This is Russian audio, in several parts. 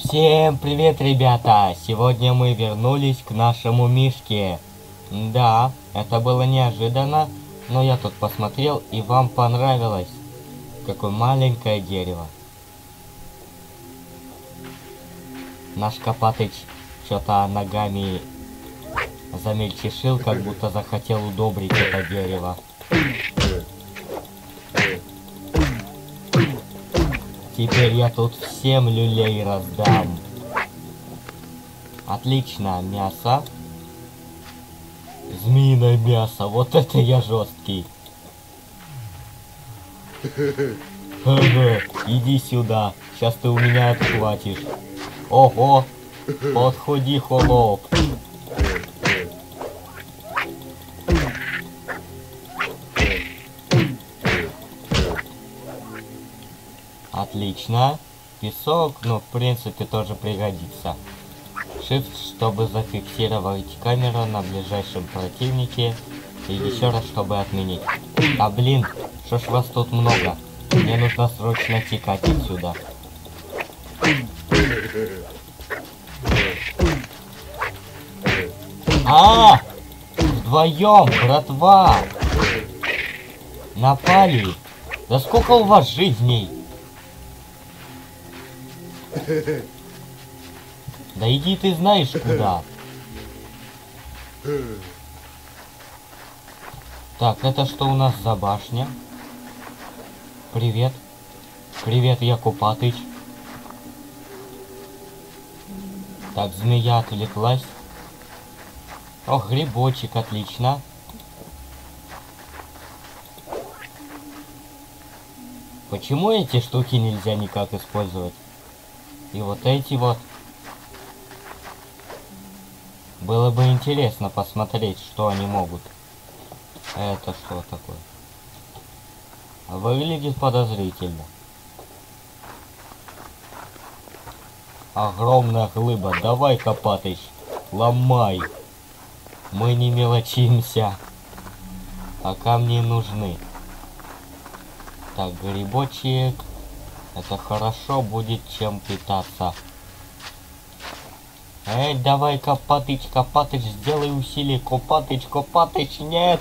Всем привет, ребята! Сегодня мы вернулись к нашему мишке. Да, это было неожиданно, но я тут посмотрел, и вам понравилось. Какое маленькое дерево. Наш Копатыч что-то ногами замельчешил, как будто захотел удобрить это дерево. Теперь я тут всем люлей раздам. Отлично, мясо. Змеиное мясо, вот это я жесткий. Ага, иди сюда, сейчас ты у меня отхватишь. Ого, подходи, холоп. Отлично. Песок, ну, в принципе, тоже пригодится. Shift, чтобы зафиксировать камеру на ближайшем противнике. И еще раз, чтобы отменить. А блин, что ж вас тут много? Мне нужно срочно текать отсюда. А! Вдвоем, братва! Напали! Да сколько у вас жизней? Да иди ты знаешь куда. Так, это что у нас за башня? Привет. Привет, я Копатыч. Так, змея отвлеклась. Ох, грибочек, отлично. Почему эти штуки нельзя никак использовать? И вот эти вот. Было бы интересно посмотреть, что они могут. Это что такое? Выглядит подозрительно. Огромная глыба. Давай, Копатыч, ломай. Мы не мелочимся. А камни нужны. Так, грибочек. Это хорошо, будет чем питаться. Эй, давай, Копатыч, Копатыч, сделай усилие. Копатыч, Копатыч, нет.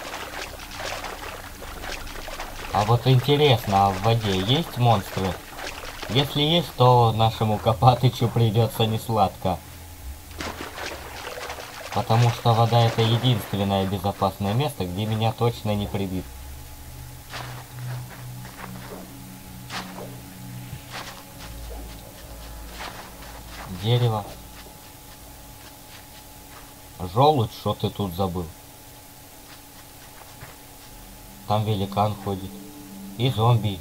А вот интересно, а в воде есть монстры? Если есть, то нашему Копатычу придется несладко. Потому что вода — это единственное безопасное место, где меня точно не прибит. Дерево. Желудь, что ты тут забыл? Там великан ходит. И зомби.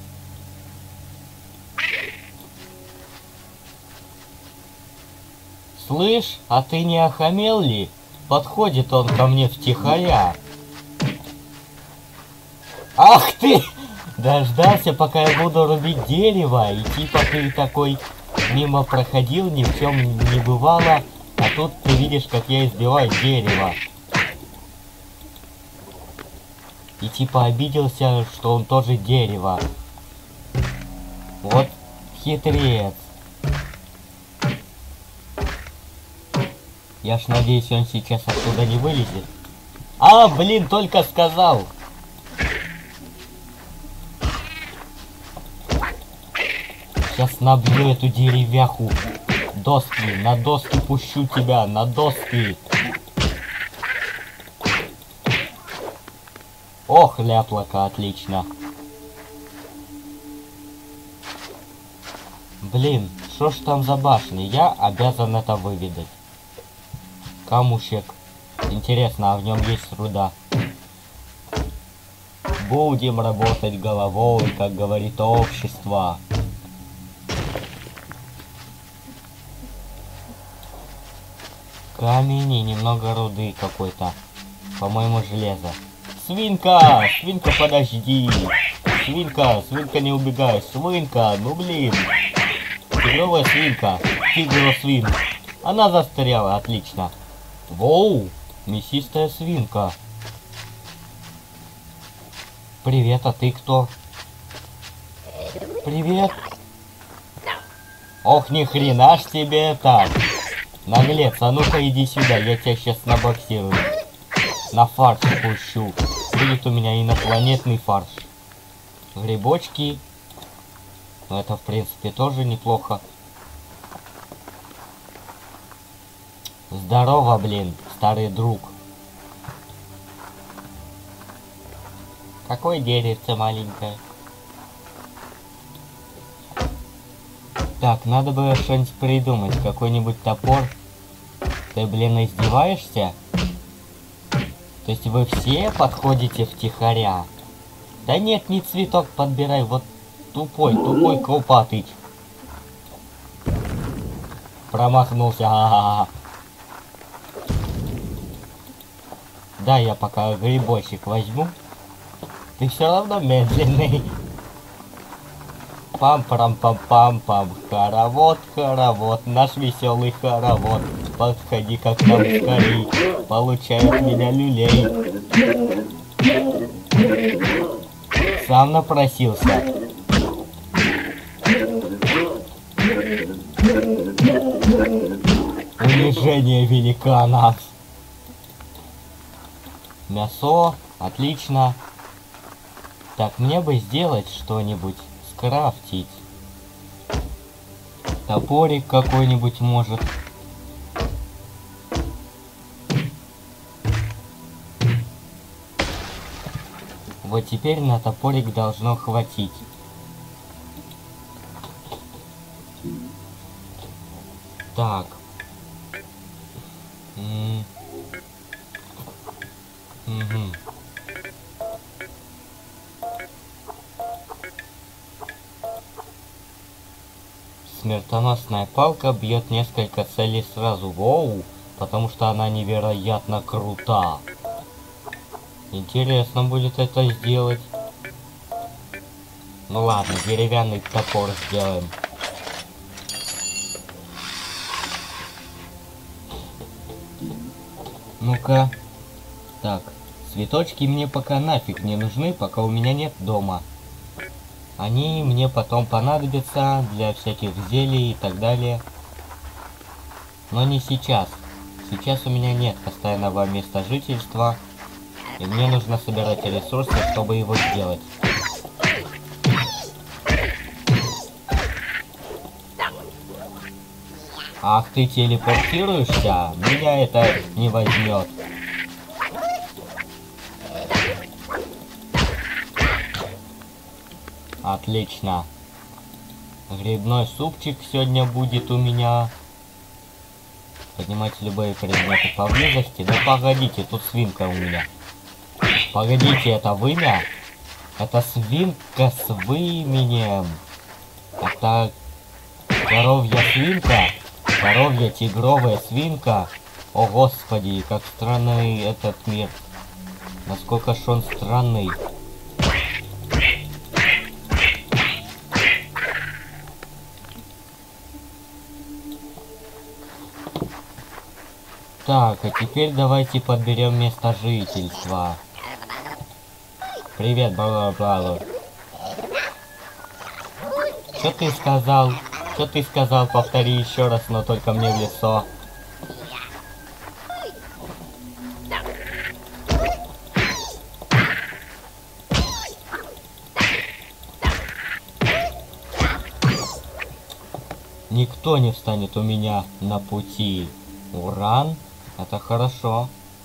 Слышь, а ты не охамел ли? Подходит он ко мне втихаря. Ах ты! Дождался, пока я буду рубить дерево. И типа ты такой мимо проходил, ни в чем не бывало. А тут ты видишь, как я избиваю дерево. И типа обиделся, что он тоже дерево. Вот хитрец. Я ж надеюсь, он сейчас оттуда не вылезет. А, блин, только сказал. Сейчас набью эту деревяху. Доски, на доски пущу тебя, на доски. Ох, ляплока, отлично. Блин, что ж там за башня? Я обязан это выведать. Камушек. Интересно, а в нем есть руда? Будем работать головой, как говорит общество. Камень и немного руды какой-то. По-моему, железо. Свинка! Свинка, подожди! Свинка! Свинка, не убегай! Свинка! Ну блин! Тигровая свинка! Тигр-свин! Она застряла, отлично! Воу! Мясистая свинка! Привет, а ты кто? Привет! Ох, ни хрена ж тебе так. Наглец, а ну-ка иди сюда, я тебя сейчас набоксирую. На фарш пущу. Будет у меня инопланетный фарш. Грибочки. Ну это в принципе тоже неплохо. Здорово, блин, старый друг. Какое деревце маленькое. Так, надо было что-нибудь придумать. Какой-нибудь топор. Ты, блин, издеваешься? То есть вы все подходите втихаря? Да нет, не цветок подбирай. Вот тупой Копатыч. Промахнулся. А-а-а. Да, я пока грибочек возьму. Ты все равно медленный. Пам-парам-пам-пам-пам. Хоровод, наш веселый хоровод. Подходи как там скорей. Получай от меня люлей. Сам напросился. Унижение великана. Мясо. Отлично. Так, мне бы сделать что-нибудь. Скрафтить. Топорик какой-нибудь может. Вот теперь на топорик должно хватить. Так. Угу. Смертоносная палка бьет несколько целей сразу. Воу, потому что она невероятно крута. Интересно будет это сделать. Ну ладно, деревянный топор сделаем. Ну-ка. Так, цветочки мне пока нафиг не нужны, пока у меня нет дома. Они мне потом понадобятся для всяких зелий и так далее. Но не сейчас. Сейчас у меня нет постоянного места жительства. И мне нужно собирать ресурсы, чтобы его сделать. Ах, ты телепортируешься? Меня это не возьмет. Отлично. Грибной супчик сегодня будет у меня. Поднимать любые предметы поблизости. Да погодите, тут свинка у меня. Погодите, это вымя? Это свинка с выменем. Это коровья свинка. Коровья тигровая свинка. О господи, как странный этот мир. Насколько ж он странный. Так, а теперь давайте подберем место жительства. Привет, бла-бла-бла. Что ты сказал? Что ты сказал? Повтори еще раз, но только мне в лицо. Никто не встанет у меня на пути. Уран? Это хорошо.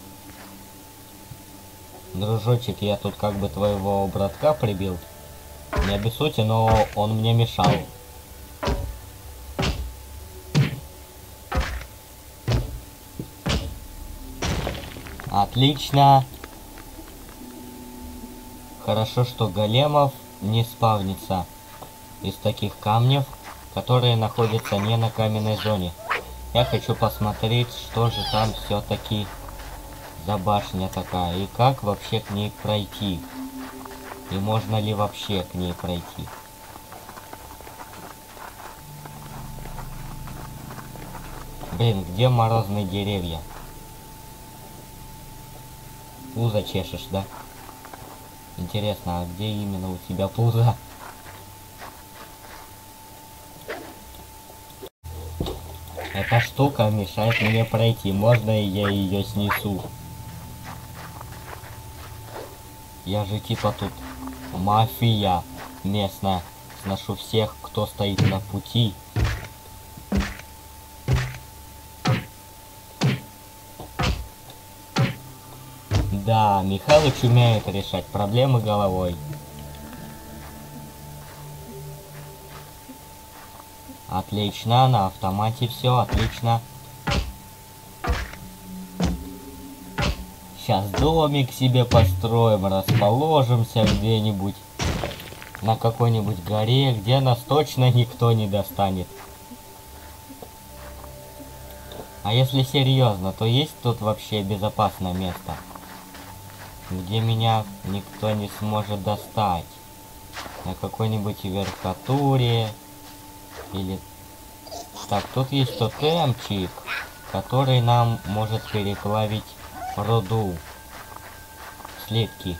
Дружочек, я тут как бы твоего братка прибил. Не обессудьте, но он мне мешал. Отлично. Хорошо, что големов не спавнится из таких камней, которые находятся не на каменной зоне. Я хочу посмотреть, что же там все-таки за башня такая. И как вообще к ней пройти. И можно ли вообще к ней пройти. Блин, где морозные деревья? Пузо чешешь, да? Интересно, а где именно у тебя пузо? Эта штука мешает мне пройти. Можно и я ее снесу? Я же типа тут мафия местная. Сношу всех, кто стоит на пути. Да, Михалыч умеет решать проблемы головой. Отлично, на автомате все, отлично. Сейчас домик себе построим, расположимся где-нибудь на какой-нибудь горе, где нас точно никто не достанет. А если серьезно, то есть тут вообще безопасное место, где меня никто не сможет достать? На какой-нибудь верхотуре или... Так, тут есть тотемчик, который нам может переплавить руду. Слитки.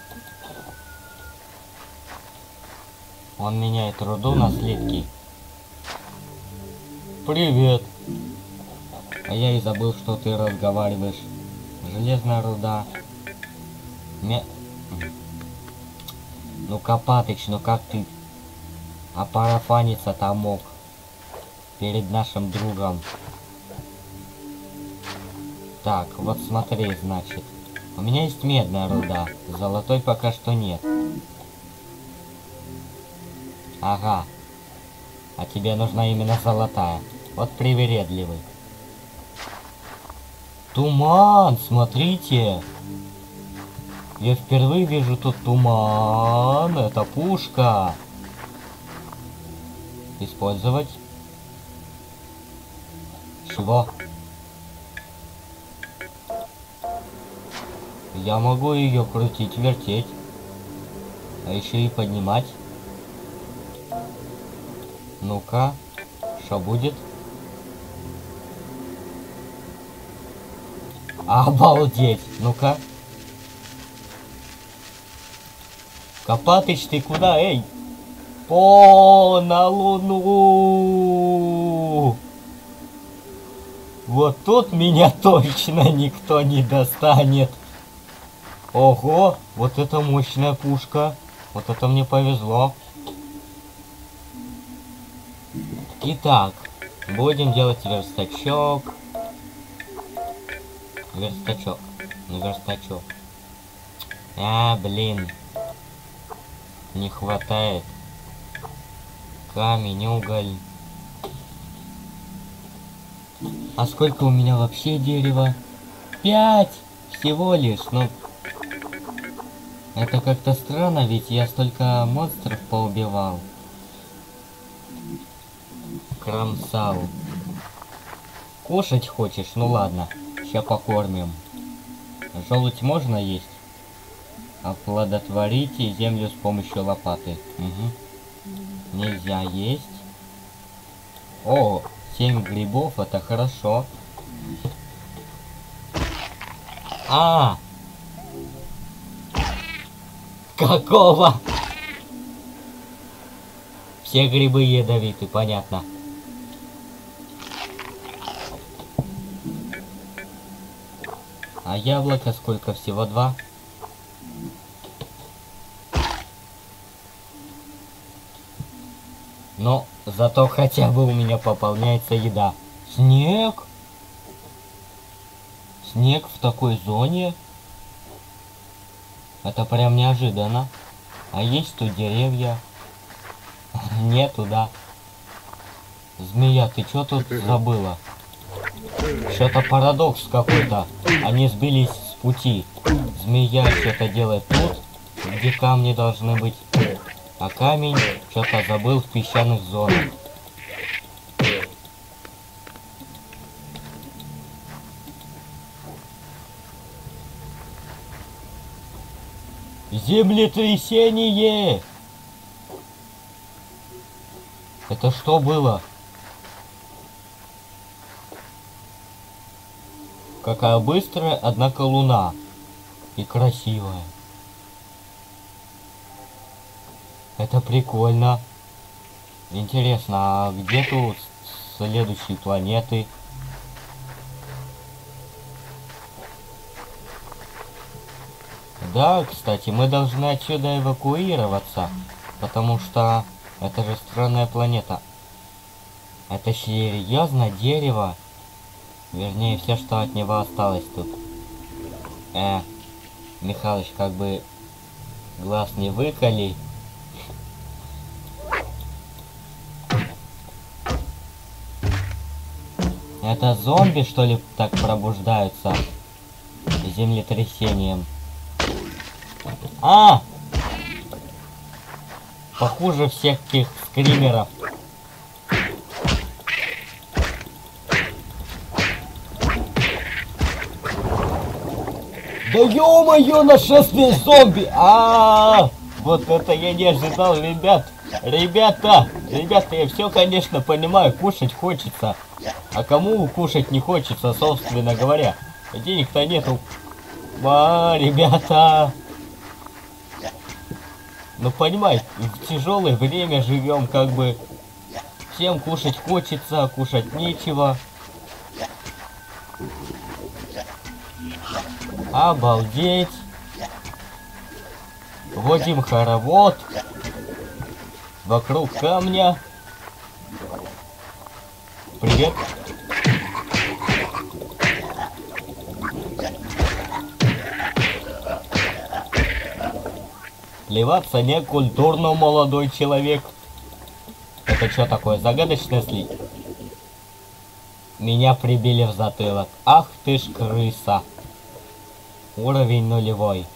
Он меняет руду на слитки. Привет. А я и забыл, что ты разговариваешь. Железная руда. Ну, Копатыч, ну как ты опарафаниться-то мог перед нашим другом? Так, вот смотри, значит. У меня есть медная руда. Золотой пока что нет. Ага. А тебе нужна именно золотая. Вот привередливый. Туман, смотрите. Я впервые вижу тут туман. Это пушка. Использовать. Чего? Я могу ее крутить, вертеть. А еще и поднимать. Ну-ка. Что будет? Обалдеть! Ну-ка. Копатыч, ты куда, эй? О, на Луну! Вот тут меня точно никто не достанет. Ого, вот это мощная пушка. Вот это мне повезло. Итак, будем делать верстачок. Верстачок. Ну, верстачок. Блин. Не хватает. Камень, уголь. А сколько у меня вообще дерева? 5! Всего лишь, ну... Это как-то странно, ведь я столько монстров поубивал. Кромсал. Кушать хочешь? Ну ладно, сейчас покормим. Желудь можно есть? Оплодотворите землю с помощью лопаты. Угу. Нельзя есть. О, 7 грибов, это хорошо. Какого? Все грибы ядовиты, понятно. А яблоко сколько? Всего 2? Но зато хотя бы у меня пополняется еда. Снег? Снег в такой зоне? Это прям неожиданно. А есть тут деревья? Нету, да. Змея, ты что тут забыла? Что-то парадокс какой-то. Они сбились с пути. Змея что-то делает тут, где камни должны быть. А камень что-то забыл в песчаных зонах. Землетрясение! Это что было? Какая быстрая, однако луна. И красивая. Это прикольно. Интересно, а где тут следующие планеты? Да, кстати, мы должны отсюда эвакуироваться, потому что это же странная планета. Это серьезно дерево? Вернее, все, что от него осталось тут. Михалыч, как бы глаз не выколи. Это зомби, что ли, так пробуждаются землетрясением? Похуже всех тех скримеров. Да ё-моё, нашествие зомби! Вот это я не ожидал, ребят. Ребята, я все, конечно, понимаю, кушать хочется. А кому кушать не хочется, собственно говоря? Денег-то нету. Ребята. Ну, понимаете, в тяжелое время живем, как бы. Всем кушать хочется, кушать нечего. Обалдеть. Вводим хоровод. Вокруг камня. Привет. Плеваться не культурно, молодой человек. Это что такое, загадочный слив? Меня прибили в затылок. Ах ты ж крыса. Уровень 0.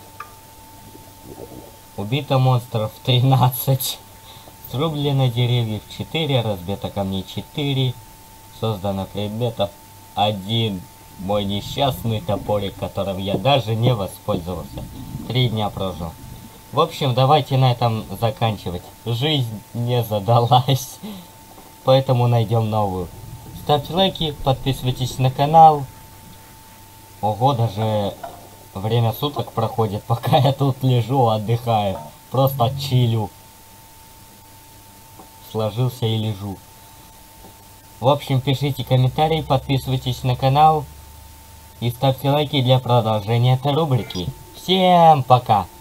Убито монстров 13. Срублено деревьев 4, разбито камней 4. Создано предметов 1. Мой несчастный топорик, которым я даже не воспользовался. 3 дня прожил. В общем, давайте на этом заканчивать. Жизнь не задалась. Поэтому найдем новую. Ставьте лайки, подписывайтесь на канал. Ого, даже время суток проходит, пока я тут лежу, отдыхаю. Просто чилю. Сложился и лежу. В общем, пишите комментарии, подписывайтесь на канал. И ставьте лайки для продолжения этой рубрики. Всем пока!